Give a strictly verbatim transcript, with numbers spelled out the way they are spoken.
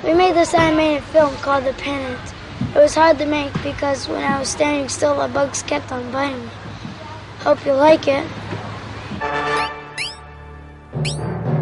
We made this animated film called The Pennant. It was hard to make because when I was standing still, the bugs kept on biting me. Hope you like it.